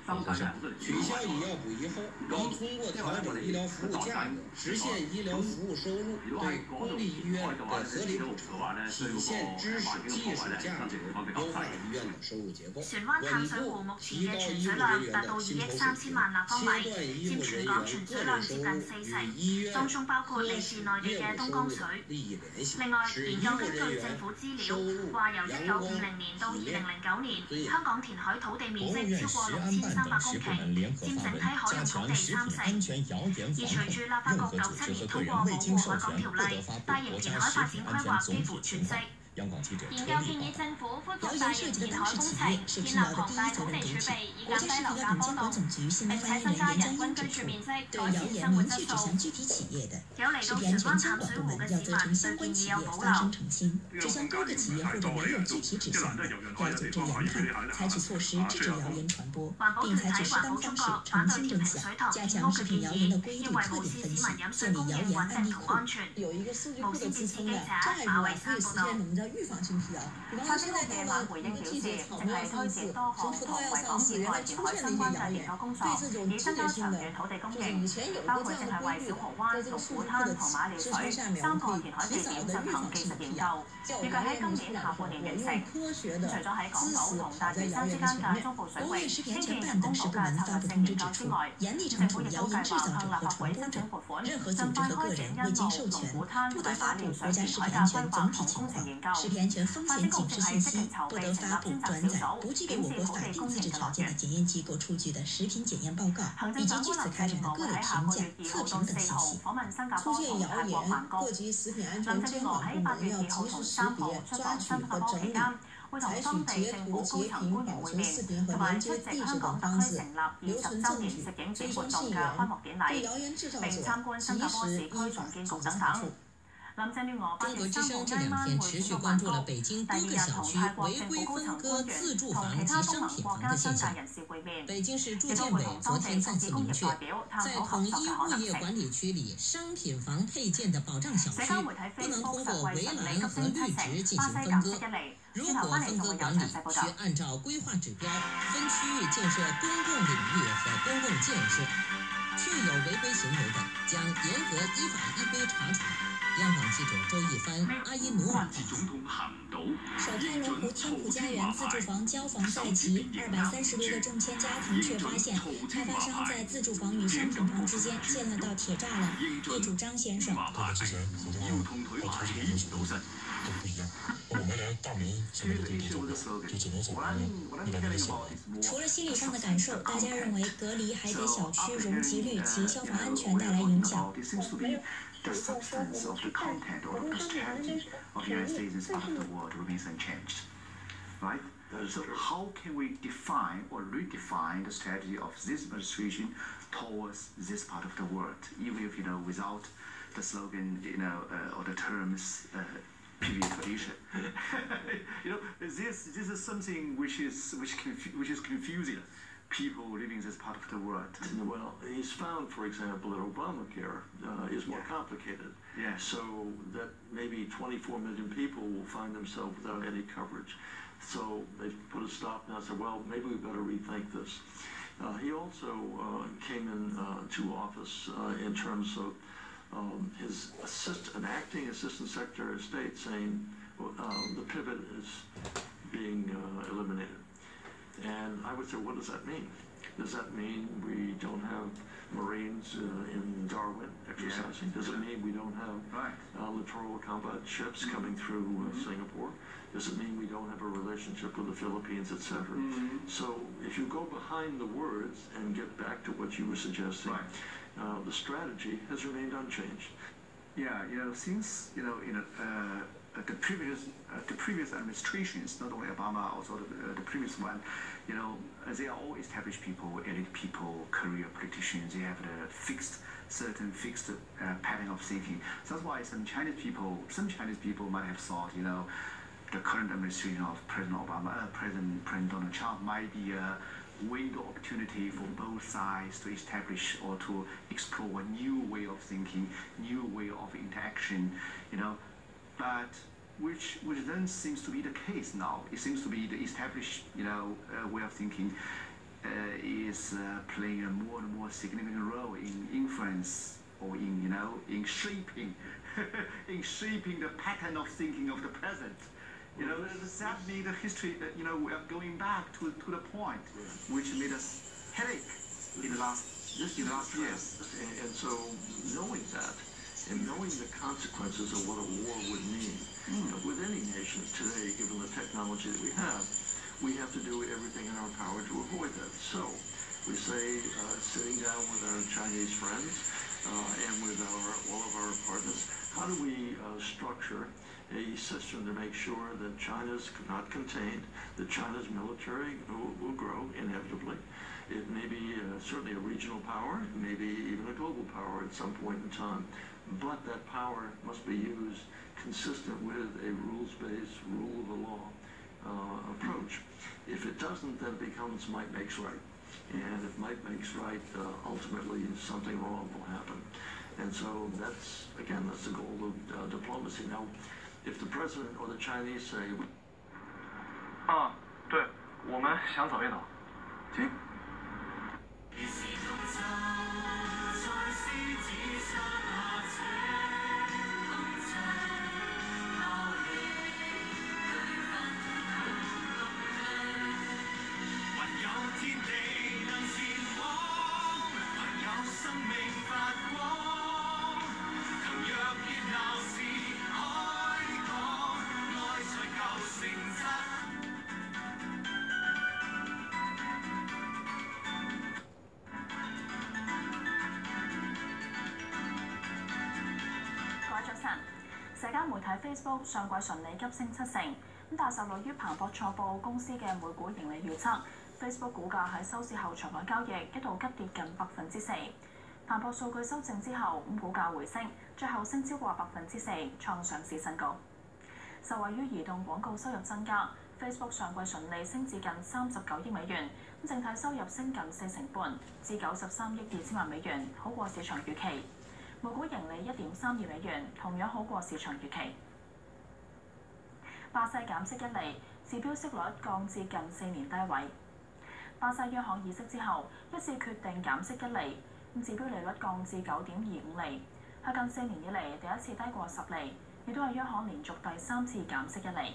和尚。取消医药部以後，要通過調整醫療服務價格，實現醫療服務收入對公立醫院的合理補償，體現知識技術價值，優化醫院的收入結構， 船灣淡水湖目前嘅存水量達到二億三千萬立方米，佔全港存水量接近四成，當中包括嚟自內地嘅東江水。另外，研究根據政府資料，話由一九五零年到二零零九年，香港填海土地面積超過六千三百公頃，佔整體海洋土地三成。而隨住立法局九七年通過《保護海港條例》，大型填海發展規劃幾乎全息。研究建議政府恢復大型填海工程，建立龐大土地儲備，以減低樓價波動，並且增加人均居住面積，改善生活質素。有嚟到船灣淡水湖嘅市民對建議有保留。 只向多個企業或者沒有具體指向的，要組織研判，採取措施制止謠言傳播，並採取適當方式澄清真相，加強食品謠言的規定特點分析，建立謠言案例庫。有一個數據庫的自從的債務啊，還有實現我們叫預防性疲勞。比方說現在到了那個季節草莓要上市，從葡萄要上市，原來出現那些謠言，對這種季節性的，就是以前有一個這樣的規律，在這個數據庫的支撐下面，我們可以提早的預防性疲勞。 預計喺今年下半年完成。除咗喺港島同大嶼山之間嘅中部水域興建人工島嘅策略性研究之外，政府亦都計劃向立法會申請撥款，盡快開展欣澳龍鼓灘同埋馬料水填海嘅規劃同工程研究。發展局正係積極籌備成立專責小組，檢視土地工程嘅來源。行政長官林鄭月娥會喺下個月二號到四號訪問新加坡同泰國曼谷。林鄭月娥喺八月二號同三號出訪新加坡期間，會同當地政府高層官員會面，同埋出席香港特區成立二十週年攝影展活動嘅開幕典禮，並參觀新加坡市區重建局等等。林鄭月娥八月三號挨晚會見曼谷，第二日同泰國政府高層官員同其他東盟國家商界人士會面，亦都會同當地從事工業代表探討合作嘅可能性。社交媒體 Facebook 實惠實利急升七成，巴西減息一厘。轉頭翻嚟就會有詳細報導。 按照規劃指標，分區域建設公共領域和公共建設，確有違規行為的，將嚴格依法依規查處。央廣記者周一帆、阿依努爾。 首開羅湖天普家園自住房交房在即，二百三十多個中簽家庭卻發現開發商在自住房與商品房之間建了道鐵柵欄。業主張先生。 和之前和這個和頭幾年都都不一樣。我們連大門什麼的都不做，就只能走那個一般的小門。 除了心理上的感受，大家認為隔離還給小區容積率及消防安全帶來影響。 The substance of the content or the strategy of the United States and part of the world remains unchanged, right? So how can we define or redefine the strategy of this administration towards this part of the world, even if, you know, without the slogan, you know, uh, or the terms uh, previous tradition? You know, this this is something which is which confu- which is confusing people living in this part of the world. Well, he's found, for example, that Obamacare uh, is more yeah. complicated. Yeah. So that maybe twenty-four million people will find themselves without any coverage. So they've put a stop now and said, well, maybe we better rethink this. Uh, he also uh, came in uh, to office uh, in terms of um, his assist, an acting assistant secretary of state saying uh, the pivot is being uh, eliminated. And I would say, what does that mean? Does that mean we don't have Marines uh, in Darwin exercising? Yeah. Does it mean we don't have right. uh, littoral combat ships mm-hmm. coming through uh, mm-hmm. Singapore? Does it mean we don't have a relationship with the Philippines, et cetera? Mm-hmm. So if you go behind the words and get back to what you were suggesting, right. uh, the strategy has remained unchanged. Yeah, you know, since, you know, you know, uh, Uh, the previous uh, the previous administrations, not only Obama, also the, uh, the previous one, you know, uh, they are all established people, elite people, career politicians. They have a fixed, certain fixed uh, pattern of thinking. So that's why some Chinese people, some Chinese people might have thought, you know, the current administration of President Obama, uh, President President Donald Trump might be a window opportunity for both sides to establish or to explore a new way of thinking, new way of interaction, you know. But which which then seems to be the case now. It seems to be the established, you know, uh, way of thinking. uh, is uh, playing a more and more significant role in influence or in, you know, in shaping, in shaping the pattern of thinking of the present. You know, sadly, the history, uh, you know, we are going back to, to the point which made us headache in the last, in the last years. And, and so, knowing that, and knowing the consequences of what a war would mean, mm. you know, with any nation today, given the technology that we have, we have to do everything in our power to avoid that. So, we say, uh, sitting down with our Chinese friends uh, and with our, all of our partners, how do we uh, structure a system to make sure that China's not contained, that China's military will, will grow inevitably. It may be uh, certainly a regional power, maybe even a global power at some point in time, but that power must be used consistent with a rules-based, rule of the law uh, approach. If it doesn't, then it becomes might makes right. And if might makes right, uh, ultimately something wrong will happen. And so that's, again, that's the goal of uh, diplomacy. Now, if the president or the Chinese say, 啊，对，我们想走一走。 行。 社交媒體 Facebook 上季純利急升七成，咁但受累於彭博錯報公司嘅每股盈利預測 ，Facebook 股價喺收市後場外交易一度急跌近百分之四。彭博數據修正之後，咁股價回升，最後升超過百分之四，創上市新高。受惠於移動廣告收入增加 ，Facebook 上季純利升至近三十九億美元，咁整體收入升近四成半，至九十三億二千萬美元，好過市場預期。每股盈利一點三二美元，同樣好過市場預期。巴西減息一厘，指標息率降至近四年低位。巴西央行議息之後，一致決定減息一厘，咁指標利率降至九點二五厘，係近四年以嚟第一次低過十厘，亦都係央行連續第三次減息一厘。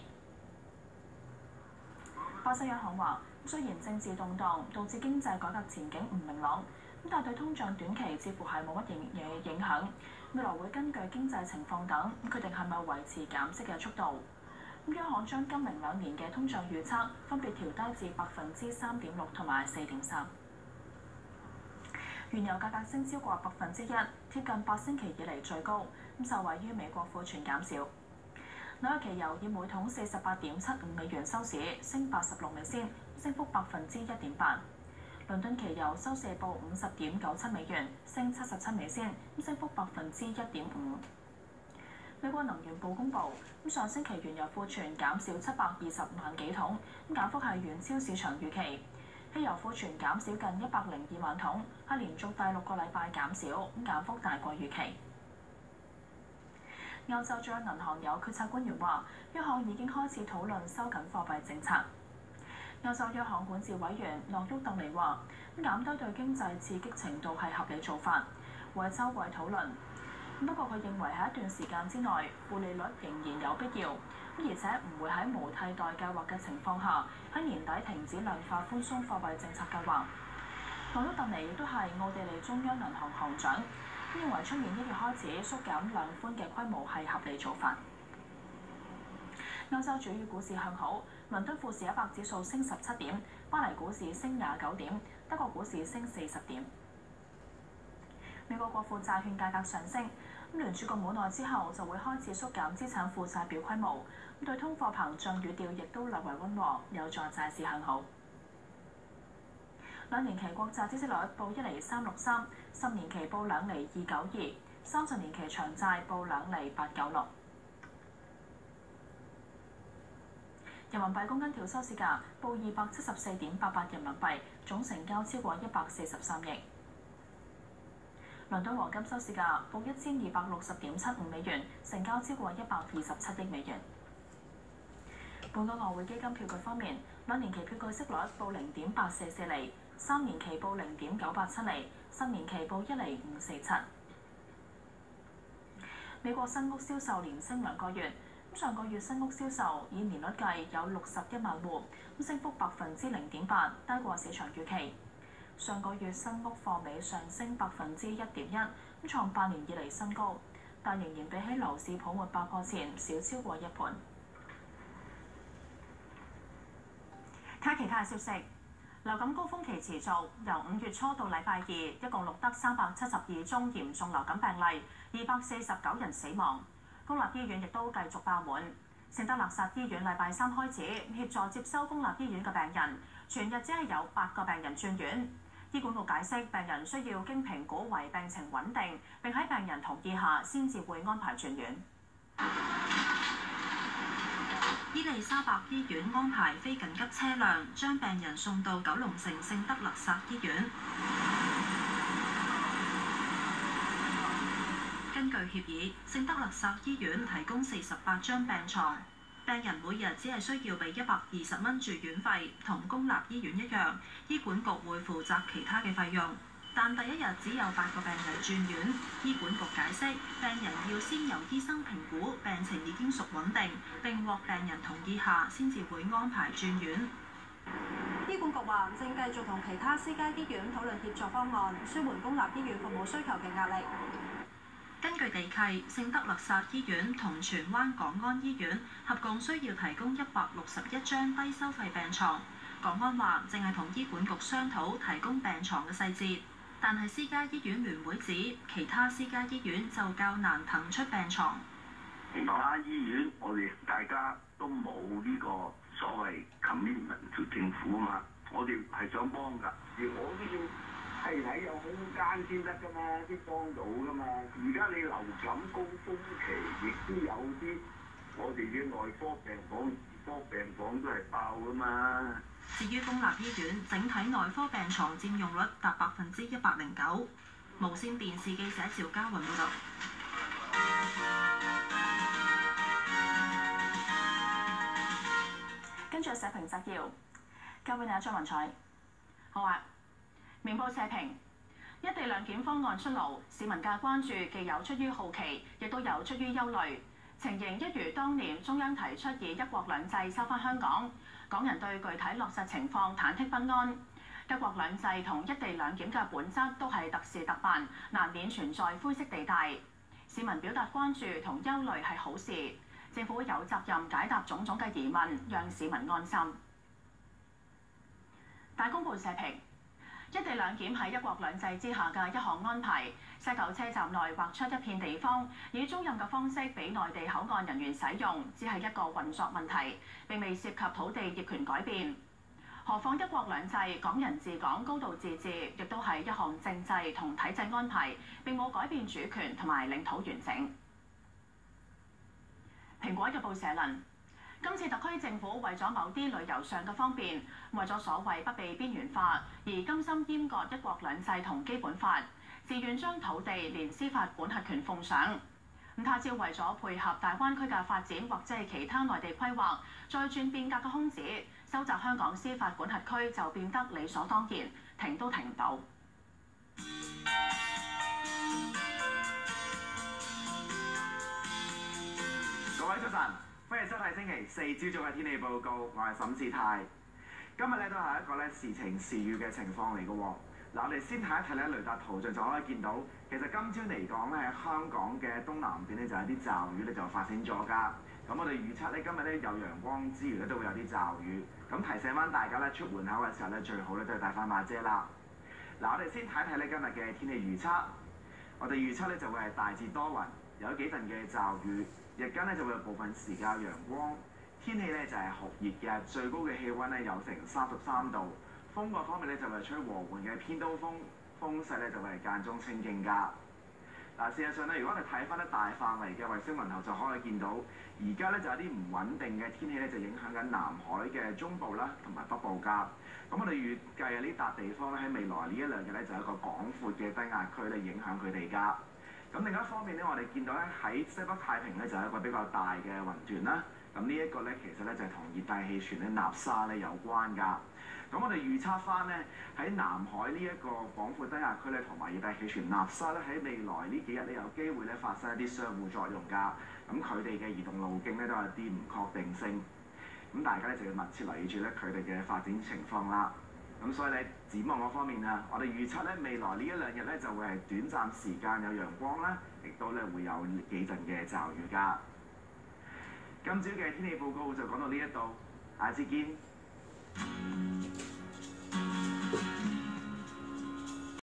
巴西央行話，雖然政治動盪導致經濟改革前景唔明朗。但對通脹短期似乎係冇乜嘢影響，未來會根據經濟情況等決定係咪維持減息嘅速度。央行將今明兩年嘅通脹預測分別調低至百分之三點六同埋四點三。原油價格升超過百分之一，貼近八星期以嚟最高，咁受惠於美國庫存減少。紐約期油以每桶四十八點七五美元收市，升八十六美仙，升幅百分之一點八。倫敦期油收市報五十點九七美元，升七十七美仙，升幅百分之一點五。美國能源部公佈，咁上星期原油庫存減少七百二十萬幾桶，咁減幅係遠超市場預期。汽油庫存減少近一百零二萬桶，係連續第六個禮拜減少，咁減幅大過預期。歐洲中央銀行有決策官員話，央行已經開始討論收緊貨幣政策。歐洲央行管治委員諾沃特尼話：減低對經濟刺激程度係合理做法，會喺週季討論。不過佢認為喺一段時間之內，負利率仍然有必要，而且唔會喺無替代計劃嘅情況下喺年底停止量化寬鬆貨幣政策計劃。諾沃特尼亦都係奧地利中央銀行行長，認為出年一月開始縮減量寬嘅規模係合理做法。歐洲主要股市向好，倫敦富時一百指數升十七點，巴黎股市升廿九點，德國股市升四十點。美國國庫債券價格上升，咁聯儲局冇耐之後就會開始縮減資產負債表規模，咁對通貨膨脹語調亦都略為溫和，有助債市向好。兩年期國債孳息率報一厘三六三，十年期報兩厘二九二，三十年期長債報兩厘八九六。人民幣公斤條收市價報二百七十四點八八人民幣，總成交超過一百四十三億。倫敦黃金收市價報一千二百六十點七五美元，成交超過一百二十七億美元。本港外匯基金票據方面，兩年期票據息率報零點八四四厘， 三年期報零點九八七厘，十年期報一厘五四七。美國新屋銷售連升兩個月，咁上個月新屋銷售以年率計有六十一萬戶，咁升幅百分之零點八，低過市場預期。上個月新屋貨尾上升百分之一點一，咁創八年以嚟新高，但仍然比起樓市泡沫爆破前少超過一倍。睇其他消息，流感高峰期持續，由五月初到禮拜二，一共錄得三百七十二宗嚴重流感病例，二百四十九人死亡。公立醫院亦都繼續爆滿。聖德勒薩醫院禮拜三開始協助接收公立醫院嘅病人，全日只係有八個病人轉院。醫管局解釋，病人需要經評估為病情穩定，並喺病人同意下先至會安排轉院。 伊利沙伯醫院安排非緊急車輛將病人送到九龍城聖德勒薩醫院。根據協議，聖德勒薩醫院提供四十八張病床，病人每日只係需要俾一百二十蚊住院費，同公立醫院一樣。醫管局會負責其他嘅費用，但第一日只有八個病人轉院。醫管局解釋，病人要先由醫生評估病情已經屬穩定，並獲病人同意下，先至會安排轉院。 醫管局話正繼續同其他私家醫院討論協作方案，舒緩公立醫院服務需求嘅壓力。 根據地契，聖德勒薩醫院同荃灣港安醫院合共需要提供一百六十一張低收費病床。港安話正係同醫管局商討提供病床嘅細節，但係私家醫院聯會指其他私家醫院就較難騰出病床。 其他醫院我哋大家都冇呢個所謂 commitment to 政府啊嘛，我哋係想幫㗎，而我都要係睇有空間先得㗎嘛，先幫到㗎嘛。而家你流感高峰期，亦都有啲我哋嘅內科病房、兒科病房都係爆㗎嘛。 至於公立醫院，整體內科病床佔用率達百分之一百零九。無線電視記者趙嘉雲報道。 跟住社評摘要，交俾你張文彩。好啊，明報社評：一地兩檢方案出爐，市民嘅關注既有出於好奇，亦都有出於憂慮。情形一如當年中央提出以一國兩制收返香港，港人對具體落實情況忐忑不安。一國兩制同一地兩檢嘅本質都係特事特辦，難免存在灰色地帶。市民表達關注同憂慮係好事，政府有責任解答種種嘅疑問，讓市民安心。大公報社評：一地兩檢係一國兩制之下嘅一項安排。西九車站內劃出一片地方，以租賃嘅方式俾內地口岸人員使用，只係一個運作問題，並未涉及土地業權改變。何況一國兩制、港人治港、高度自治，亦都係一項政制同體制安排，並冇改變主權同埋領土完整。蘋果日報社論：今次特區政府為咗某啲旅遊上嘅方便，為咗所謂不被邊緣化，而甘心閹割一國兩制同基本法，自願將土地連司法管轄權奉上。咁他朝為咗配合大灣區嘅發展或者係其他內地規劃，再轉變革嘅空子，收窄香港司法管轄區就變得理所當然，停都停唔到。 各位早晨，歡迎收睇星期四朝早嘅天氣報告，我係沈志泰。今日咧都係一個咧時晴時雨嘅情況嚟嘅喎。嗱，我哋先睇一睇咧雷達圖像就可以見到，其實今朝嚟講咧喺香港嘅東南邊咧就有啲驟雨咧就發生咗㗎。咁我哋預測咧今日咧有陽光之餘咧都會有啲驟雨。咁提醒翻大家咧出門口嘅時候咧最好咧都係帶翻把遮啦。嗱，我哋先睇睇咧今日嘅天氣預測。我哋預測咧就會係大致多雲，有幾陣嘅驟雨，日間咧就會有部分時間有陽光。天氣咧就係酷熱嘅，最高嘅氣温咧有成三十三度。風角方面咧就係吹和緩嘅偏東風，風勢咧就係間中清勁㗎。嗱，事實上咧，如果我哋睇翻咧大範圍嘅衛星雲圖，就可以見到而家咧就有啲唔穩定嘅天氣咧，就影響緊南海嘅中部啦同埋北部㗎。咁我哋預計啊呢笪地方咧喺未來呢一兩日咧就有一個廣闊嘅低壓區咧影響佢哋㗎。咁另一方面咧，我哋見到咧喺西北太平咧就有一個比較大嘅雲團啦。 咁呢一個咧其實咧就係同熱帶氣旋咧納沙咧有關㗎。咁我哋預測翻咧喺南海呢一個廣闊低壓區咧，同埋熱帶氣旋納沙咧喺未來呢幾日咧有機會咧發生一啲相互作用㗎。咁佢哋嘅移動路徑咧都有啲唔確定性。咁大家咧就要密切留意住咧佢哋嘅發展情況啦。咁所以咧展望嗰方面啊，我哋預測咧未來呢一兩日咧就會係短暫時間有陽光啦，亦都咧會有幾陣嘅驟雨㗎。今朝嘅天氣報告就講到呢一度，下次見。